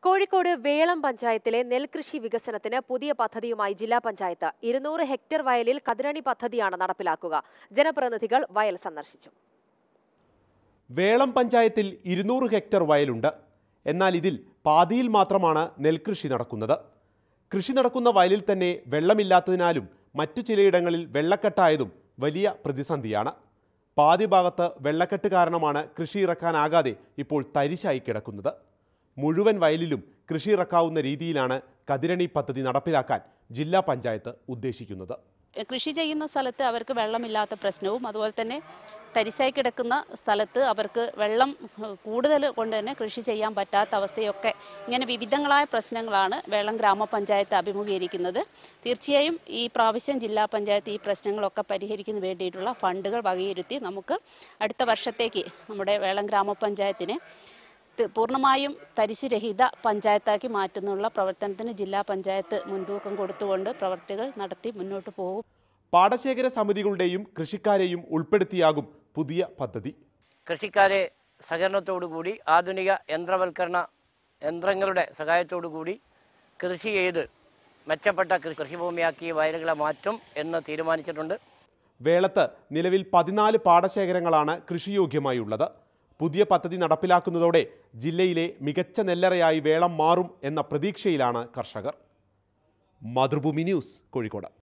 കോഴിക്കോട് വേളം പഞ്ചായത്തിലെ നെൽകൃഷി വികസനത്തിന് പുതിയ പദ്ധതിയുമായി ജില്ലാ പഞ്ചായത്ത് 200 ഹെക്ടർ വയലിൽ കതിരണി പദ്ധതിയാണ് നടപ്പിലാക്കുക. ജനപ്രതിനിധികൾ വയൽ സന്ദർശിച്ചു. വേളം പഞ്ചായത്തിൽ 200 ഹെക്ടർ വയലുണ്ട്. എന്നാൽ ഇതിൽ പാതിയിൽ മാത്രമാണ് നെൽകൃഷി നടക്കുന്നത്. കൃഷി നടക്കുന്ന വയലിൽ തന്നെ വെള്ളമില്ലാത്തതിനാലും മറ്റു ചിലയിടങ്ങളിൽ വെള്ളക്കെട്ടായതും വലിയ പ്രതിസന്ധിയാണ്. പാതി ഭാഗത്ത് വെള്ളക്കെട്ട് കാരണമാണ് കൃഷി ഇറക്കാനാകാതെ ഇപ്പോൾ തരിശായി കിടക്കുന്നത്. മുഴുവൻ വയലിലും കൃഷി ഇറക്കാവുന്ന രീതിയിലാണ് കതിരണി പദ്ധതി നടപ്പിലാക്കാൻ ജില്ലാ പഞ്ചായത്ത് ഉദ്ദേശിക്കുന്നത്. കൃഷി ചെയ്യുന്ന സ്ഥലത്ത് അവർക്ക് വെള്ളമില്ലാത്ത പ്രശ്നവും അതുപോലെ തന്നെ തരിശായി കിടക്കുന്ന സ്ഥലത്ത് അവർക്ക് വെള്ളം കൂടുതൽ കൊണ്ട് തന്നെ കൃഷി ചെയ്യാൻ പറ്റാത്ത അവസ്ഥയൊക്കെ ഇങ്ങനെ വിവിധങ്ങളായ പ്രശ്നങ്ങളാണ് വേളം ഗ്രാമപഞ്ചായത്ത് അഭിമുഖീകരിക്കുന്നത്. തീർച്ചയായും ഈ പ്രാവശ്യം ജില്ലാ പഞ്ചായത്ത് ഈ പ്രശ്നങ്ങളൊക്കെ പരിഹരിക്കുന്നതിന് വേണ്ടിയിട്ടുള്ള ഫണ്ടുകൾ വകയിരുത്തി നമുക്ക് അടുത്ത വർഷത്തേക്ക് നമ്മുടെ വേളം ഗ്രാമപഞ്ചായത്തിനെ പൂർണ്ണമായും തരിശുരഹിത പഞ്ചായത്താക്കി മാറ്റുന്നുള്ള പ്രവർത്തനത്തിന് ജില്ലാ പഞ്ചായത്ത് മുൻതൂക്കം കൊടുത്തുകൊണ്ട് പ്രവർത്തികൾ നടത്തി മുന്നോട്ട് പോകും. പാടശേഖര സമിതികളുടെയും കൃഷിക്കാരെയും ഉൾപ്പെടുത്തിയാകും പുതിയ പദ്ധതി. കൃഷിക്കാരെ സഹകരണത്തോടുകൂടി ആധുനിക യന്ത്രങ്ങളുടെ സഹായത്തോടുകൂടി കൃഷി ചെയ്ത് മെച്ചപ്പെട്ട കൃഷിഭൂമിയാക്കി വയലുകളെ മാറ്റും എന്ന് തീരുമാനിച്ചിട്ടുണ്ട്. വേളത്ത് നിലവിൽ 14 പാടശേഖരങ്ങളാണ് കൃഷിയോഗ്യമായുള്ളത്. പുതിയ പദ്ധതി നടപ്പിലാക്കുന്നതോടെ ജില്ലയിലെ മികച്ച നെല്ലറയായി വേളം മാറും എന്ന പ്രതീക്ഷയിലാണ് കർഷകർ. മാതൃഭൂമി ന്യൂസ്, കോഴിക്കോട്.